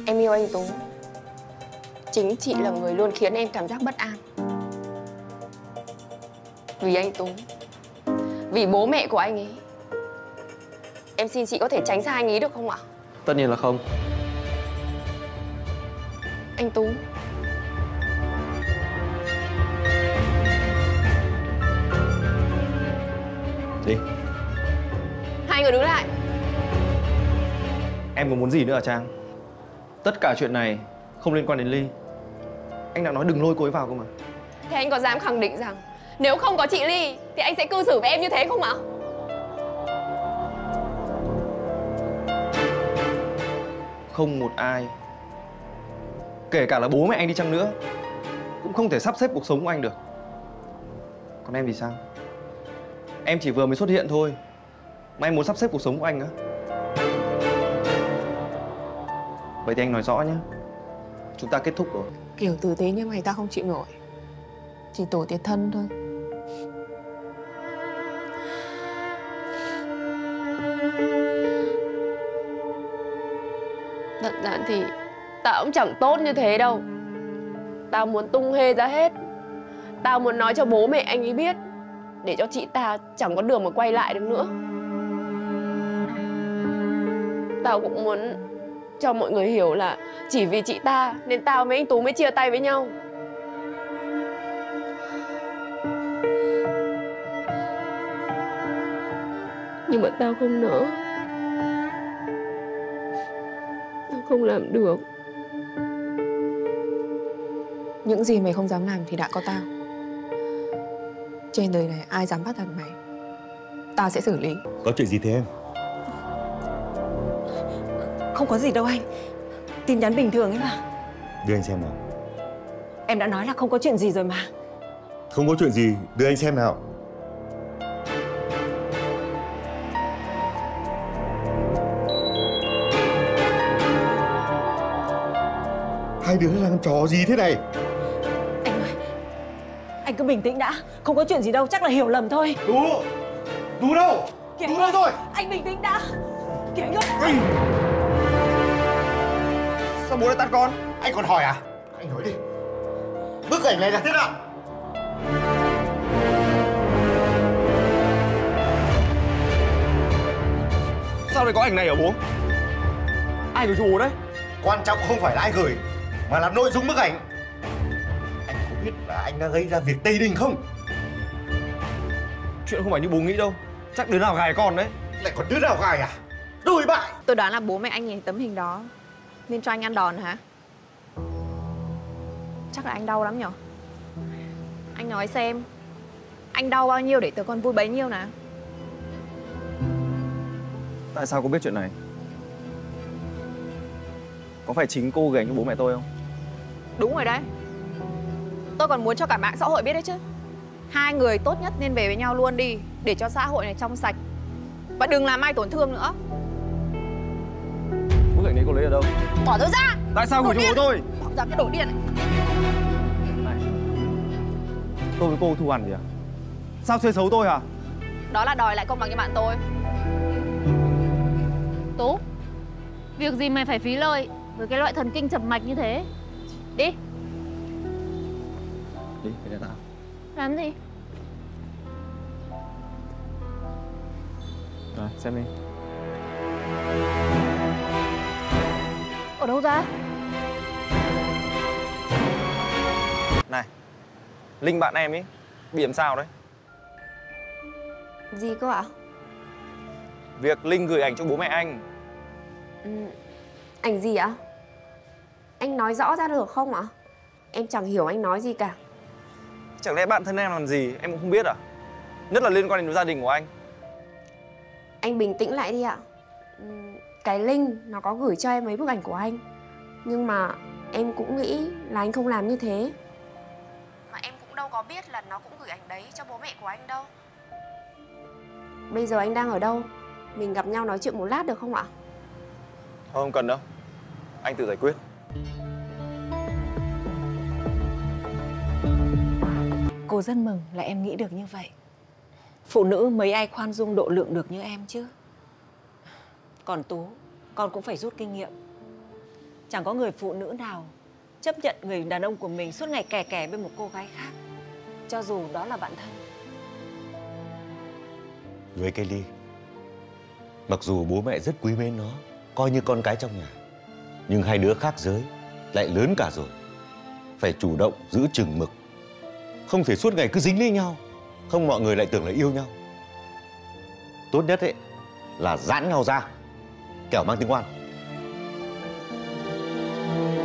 Em yêu anh Tú. Chính chị là người luôn khiến em cảm giác bất an. Vì anh Tú, vì bố mẹ của anh ấy, em xin chị có thể tránh xa anh ấy được không ạ? Tất nhiên là không. Anh Tú, Gì? hai người đứng lại. Em có muốn gì nữa hả Trang? Tất cả chuyện này không liên quan đến Ly. Anh đã nói đừng lôi cô ấy vào cơ mà. Thế anh có dám khẳng định rằng nếu không có chị Ly thì anh sẽ cư xử với em như thế không ạ? Không một ai, kể cả là bố mẹ anh đi chăng nữa, cũng không thể sắp xếp cuộc sống của anh được. Còn em thì sao? Em chỉ vừa mới xuất hiện thôi mà em muốn sắp xếp cuộc sống của anh á? Vậy thì anh nói rõ nhé, chúng ta kết thúc rồi. Kiểu tử tế như mày tao không chịu nổi. Chỉ tổ tiệt thân thôi. Thật ra thì tao cũng chẳng tốt như thế đâu. Tao muốn tung hê ra hết. Tao muốn nói cho bố mẹ anh ấy biết, để cho chị ta chẳng có đường mà quay lại được nữa. Tao cũng muốn cho mọi người hiểu là chỉ vì chị ta nên tao với anh Tú mới chia tay với nhau. Nhưng mà tao không nỡ. Tao không làm được. Những gì mày không dám làm thì đã có tao. Trên đời này ai dám bắt nạt mày, tao sẽ xử lý. Có chuyện gì thế em? Không có gì đâu anh. Tin nhắn bình thường ấy mà. Đưa anh xem nào. Em đã nói là không có chuyện gì rồi mà. Không có chuyện gì, đưa anh xem nào. Hai đứa làm trò gì thế này? Anh ơi, anh cứ bình tĩnh đã. Không có chuyện gì đâu, chắc là hiểu lầm thôi. Tú! Tú đâu? Kìa, Tú đâu rồi? anh bình tĩnh đã. Kìa anh ơi. Sao bố lại tát con? Anh còn hỏi à? Anh nói đi. Bức ảnh này là thế nào? Sao lại có ảnh này hả bố? Ai gửi cho bố đấy? Quan trọng không phải là ai gửi, mà là nội dung bức ảnh. Anh có biết là anh đã gây ra việc Tây Đình không? Chuyện không phải như bố nghĩ đâu. Chắc đứa nào gài con đấy. Lại còn đứa nào gài à? Đôi bại! Tôi đoán là bố mẹ anh nhìn tấm hình đó nên cho anh ăn đòn hả? Chắc là anh đau lắm nhở? Anh nói xem, anh đau bao nhiêu để tớ con vui bấy nhiêu nào? Tại sao cô biết chuyện này? Có phải chính cô gửi ảnh cho bố mẹ tôi không? Đúng rồi đấy. Tôi còn muốn cho cả mạng xã hội biết đấy chứ. Hai người tốt nhất nên về với nhau luôn đi, để cho xã hội này trong sạch. Và đừng làm ai tổn thương nữa. Bức ảnh đấy cô lấy ở đâu? Bỏ tôi ra! Tại sao gửi cho bố tôi? Bỏ ra cái đồ điên này. Này, tôi với cô thù hằn gì à? Sao chơi xấu tôi à? Đó là đòi lại công bằng cho bạn tôi. Tú, việc gì mày phải phí lời với cái loại thần kinh chập mạch như thế? Đi. Đi, để tao. Làm gì? Rồi, xem đi. Ở đâu ra? Này, Linh bạn em ấy bị làm sao đấy? Gì cơ ạ? Việc Linh gửi ảnh cho bố mẹ anh. Ảnh gì ạ? Anh nói rõ ra được không ạ? Em chẳng hiểu anh nói gì cả. Chẳng lẽ bạn thân em làm gì em cũng không biết à? Nhất là liên quan đến gia đình của anh. Anh bình tĩnh lại đi ạ. Cái Linh nó có gửi cho em mấy bức ảnh của anh. Nhưng mà em cũng nghĩ là anh không làm như thế. Mà em cũng đâu có biết là nó cũng gửi ảnh đấy cho bố mẹ của anh đâu. Bây giờ anh đang ở đâu? Mình gặp nhau nói chuyện một lát được không ạ? Thôi không cần đâu, anh tự giải quyết. Cô rất mừng là em nghĩ được như vậy. Phụ nữ mấy ai khoan dung độ lượng được như em chứ. Còn Tú, con cũng phải rút kinh nghiệm. Chẳng có người phụ nữ nào chấp nhận người đàn ông của mình suốt ngày kè kè bên một cô gái khác, cho dù đó là bạn thân. Với cái Ly, mặc dù bố mẹ rất quý mến nó, coi như con cái trong nhà, nhưng hai đứa khác giới, lại lớn cả rồi. Phải chủ động giữ chừng mực, không thể suốt ngày cứ dính lấy nhau, không mọi người lại tưởng là yêu nhau. Tốt nhất ấy là giãn nhau ra, kẻo mang tiếng oan.